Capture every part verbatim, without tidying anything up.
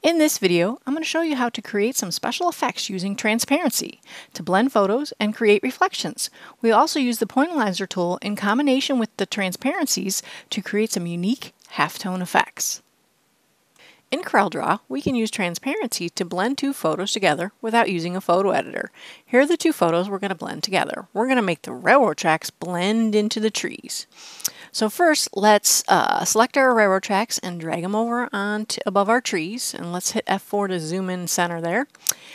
In this video, I'm going to show you how to create some special effects using transparency to blend photos and create reflections. We also use the pointillizer tool in combination with the transparencies to create some unique halftone effects. In CorelDRAW, we can use transparency to blend two photos together without using a photo editor. Here are the two photos we're going to blend together. We're going to make the railroad tracks blend into the trees. So first, let's uh, select our railroad tracks and drag them over on to above our trees. And let's hit F four to zoom in center there.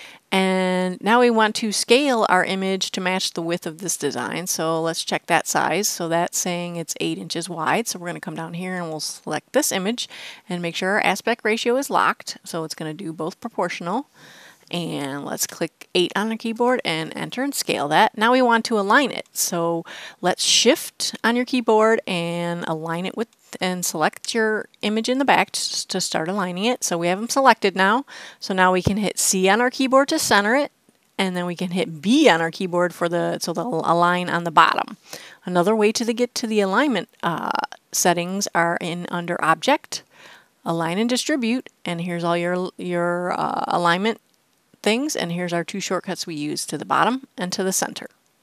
And now we want to scale our image to match the width of this design. So let's check that size. So that's saying it's eight inches wide. So we're going to come down here and we'll select this image and make sure our aspect ratio is locked. So it's going to do both proportional. And let's click eight on the keyboard and enter and scale that. Now we want to align it. So let's shift on your keyboard and align it with and select your image in the back to start aligning it. So we have them selected now. So now we can hit C on our keyboard to center it, and then we can hit B on our keyboard for the so they'll align on the bottom. Another way to the, get to the alignment uh, settings are in under Object, Align and Distribute, and here's all your your uh, alignment things, and here's our two shortcuts we use to the bottom and to the center.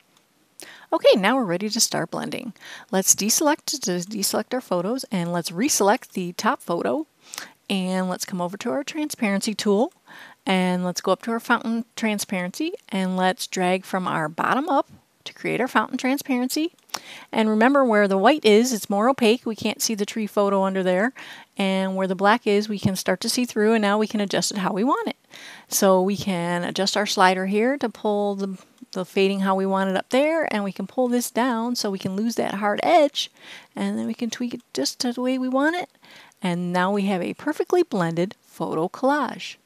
Okay, now we're ready to start blending. Let's deselect to deselect our photos, and let's reselect the top photo, and let's come over to our transparency tool, and let's go up to our fountain transparency, and let's drag from our bottom up to create our fountain transparency. And remember, where the white is, it's more opaque. We can't see the tree photo under there. And where the black is, we can start to see through, and now we can adjust it how we want it. So we can adjust our slider here to pull the, the fading how we want it up there, and we can pull this down so we can lose that hard edge, and then we can tweak it just the way we want it. And now we have a perfectly blended photo collage.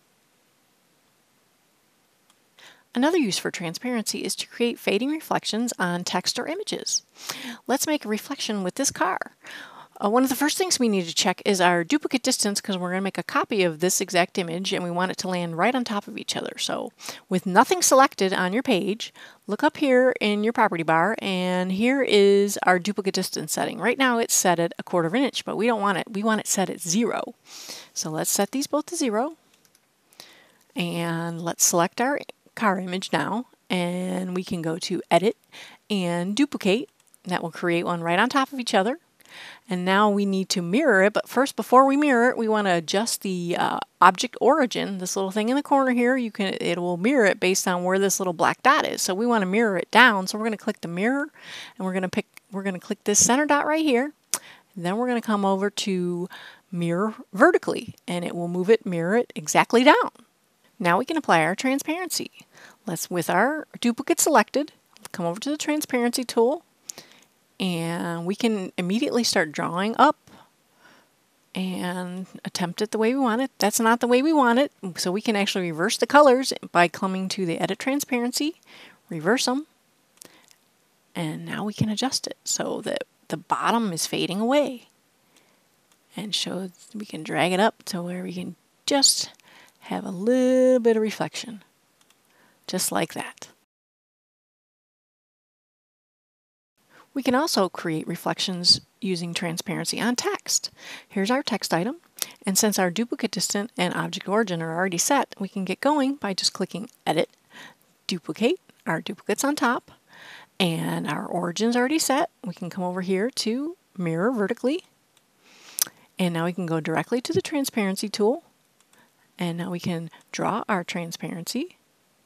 Another use for transparency is to create fading reflections on text or images. Let's make a reflection with this car. Uh, one of the first things we need to check is our duplicate distance, because we're going to make a copy of this exact image and we want it to land right on top of each other. So with nothing selected on your page, look up here in your property bar, and here is our duplicate distance setting. Right now it's set at a quarter of an inch, but we don't want it. We want it set at zero. So let's set these both to zero, and let's select our car image now, and we can go to Edit and Duplicate. That will create one right on top of each other. And now we need to mirror it, but first, before we mirror it, we want to adjust the uh, object origin. This little thing in the corner here, you can it will mirror it based on where this little black dot is. So we want to mirror it down. So we're going to click the mirror, and we're going to pick we're going to click this center dot right here. And then we're going to come over to mirror vertically, and it will move it, mirror it exactly down. Now we can apply our transparency. Let's, with our duplicate selected, come over to the transparency tool, and we can immediately start drawing up and attempt it the way we want it. That's not the way we want it, so we can actually reverse the colors by coming to the Edit Transparency, reverse them, and now we can adjust it so that the bottom is fading away, and show we can drag it up to where we can just have a little bit of reflection, just like that. We can also create reflections using transparency on text. Here's our text item, and since our duplicate distance and object origin are already set, we can get going by just clicking Edit, Duplicate. Our duplicate's on top, and our origin's already set. We can come over here to Mirror Vertically, and now we can go directly to the Transparency tool, and now we can draw our transparency,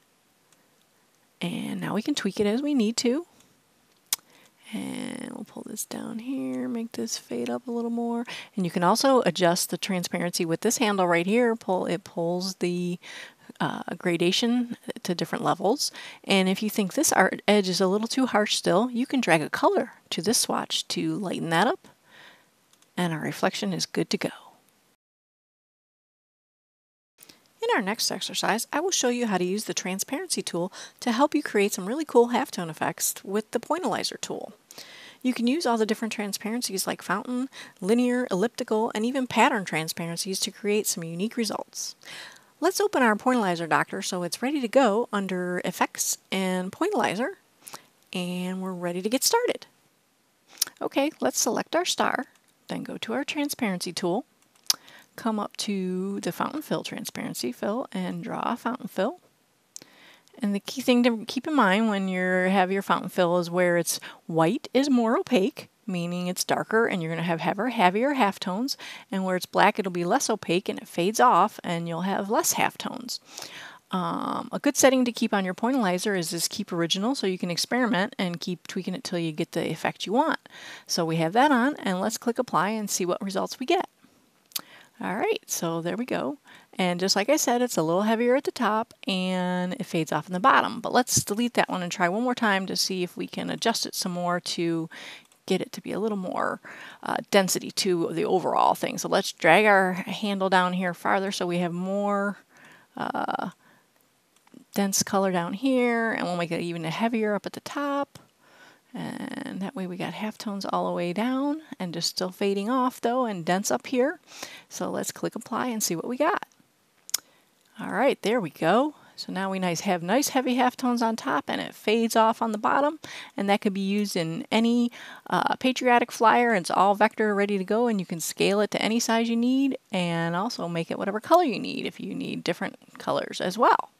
and now we can tweak it as we need to. And we'll pull this down here, make this fade up a little more. And you can also adjust the transparency with this handle right here. Pull It pulls the uh, gradation to different levels. And if you think this art edge is a little too harsh still, you can drag a color to this swatch to lighten that up. And our reflection is good to go. In our next exercise, I will show you how to use the transparency tool to help you create some really cool halftone effects with the pointillizer tool. You can use all the different transparencies like fountain, linear, elliptical, and even pattern transparencies to create some unique results. Let's open our pointillizer doctor so it's ready to go under Effects and Pointillizer, and we're ready to get started. Okay, let's select our star, then go to our transparency tool, come up to the fountain fill transparency fill and draw a fountain fill. And the key thing to keep in mind when you have your fountain fill is where it's white is more opaque, meaning it's darker and you're going to have heavier, heavier halftones, and where it's black it'll be less opaque and it fades off and you'll have less halftones. Um, a good setting to keep on your pointillizer is this keep original, so you can experiment and keep tweaking it till you get the effect you want. So we have that on, and let's click apply and see what results we get. Alright, so there we go. And just like I said, it's a little heavier at the top and it fades off in the bottom. But let's delete that one and try one more time to see if we can adjust it some more to get it to be a little more uh, density to the overall thing. So let's drag our handle down here farther so we have more uh, dense color down here, and we'll make it even heavier up at the top. And that way we got halftones all the way down and just still fading off though and dense up here. So let's click apply and see what we got. Alright, there we go. So now we nice have nice heavy halftones on top and it fades off on the bottom, and that could be used in any uh, patriotic flyer. It's all vector ready to go, and you can scale it to any size you need and also make it whatever color you need if you need different colors as well.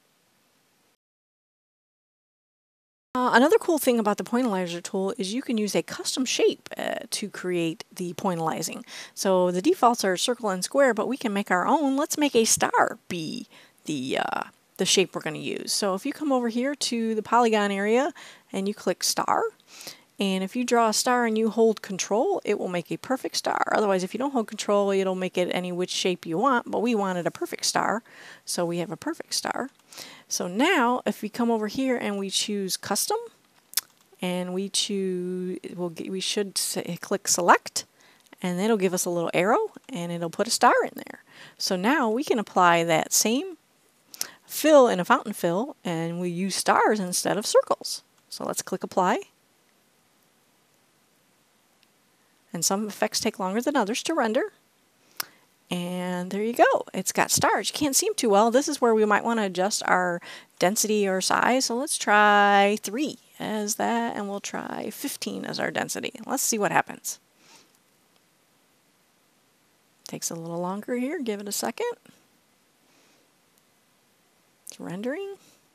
Uh, another cool thing about the pointillizer tool is you can use a custom shape uh, to create the pointillizing. So the defaults are circle and square, but we can make our own. Let's make a star be the, uh, the shape we're going to use. So if you come over here to the polygon area and you click star, and if you draw a star and you hold control, it will make a perfect star. Otherwise, if you don't hold control, it'll make it any which shape you want, but we wanted a perfect star, so we have a perfect star. So now, if we come over here and we choose custom, and we choose, we'll get, we should say, click select, and it'll give us a little arrow, and it'll put a star in there. So now we can apply that same fill in a fountain fill, and we use stars instead of circles. So let's click apply. And some effects take longer than others to render. And there you go. It's got stars. You can't see them too well. This is where we might want to adjust our density or size. So let's try three as that, and we'll try fifteen as our density. Let's see what happens. Takes a little longer here. Give it a second. It's rendering.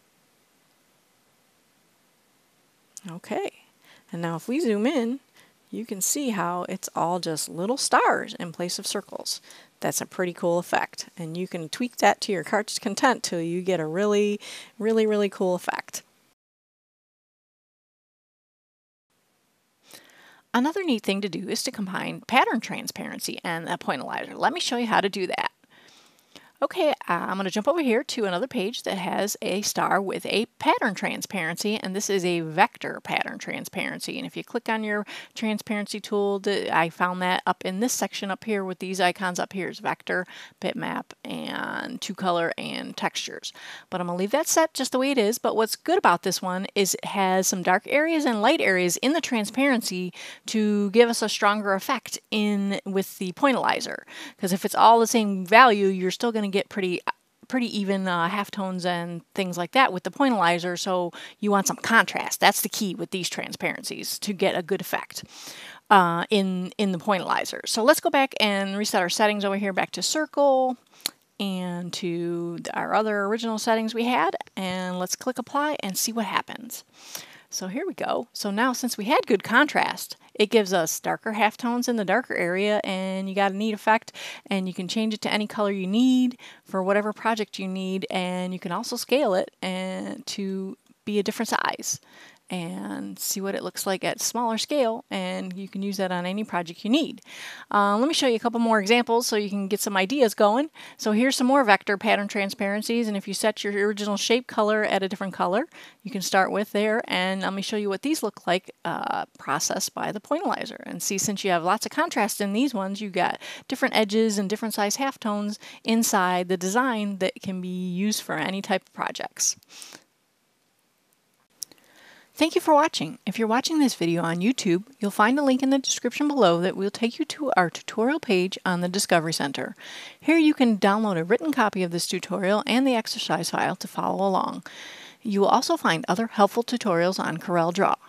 Okay. And now if we zoom in, you can see how it's all just little stars in place of circles. That's a pretty cool effect, and you can tweak that to your heart's content till you get a really, really, really cool effect. Another neat thing to do is to combine pattern transparency and a pointillizer. Let me show you how to do that. Okay, uh, I'm going to jump over here to another page that has a star with a pattern transparency, and this is a vector pattern transparency. And if you click on your transparency tool, I found that up in this section up here with these icons up here is vector, bitmap, and two color and textures. But I'm going to leave that set just the way it is. But what's good about this one is it has some dark areas and light areas in the transparency to give us a stronger effect in with the pointillizer. Because if it's all the same value, you're still going to get pretty pretty even uh, halftones and things like that with the pointillizer, so you want some contrast. That's the key with these transparencies to get a good effect uh, in, in the pointillizer. So let's go back and reset our settings over here back to circle and to our other original settings we had, and let's click apply and see what happens. So here we go. So now since we had good contrast, it gives us darker halftones in the darker area, and you got a neat effect, and you can change it to any color you need for whatever project you need, and you can also scale it and to be a different size and see what it looks like at smaller scale, and you can use that on any project you need. Uh, let me show you a couple more examples so you can get some ideas going. So here's some more vector pattern transparencies, and if you set your original shape color at a different color, you can start with there, and let me show you what these look like uh, processed by the pointillizer. And see, since you have lots of contrast in these ones, you got different edges and different size halftones inside the design that can be used for any type of projects. Thank you for watching. If you're watching this video on YouTube, you'll find a link in the description below that will take you to our tutorial page on the Discovery Center. Here you can download a written copy of this tutorial and the exercise file to follow along. You will also find other helpful tutorials on CorelDRAW.